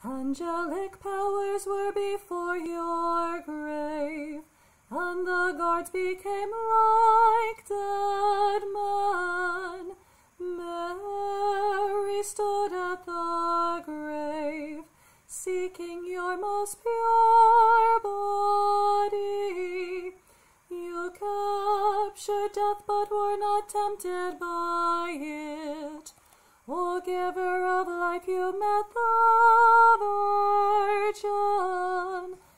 Angelic powers were before your grave, and the guards became like dead men. Mary stood at the grave, seeking your most pure body. You captured death, but were not tempted by it. O giver of life, you met the Virgin.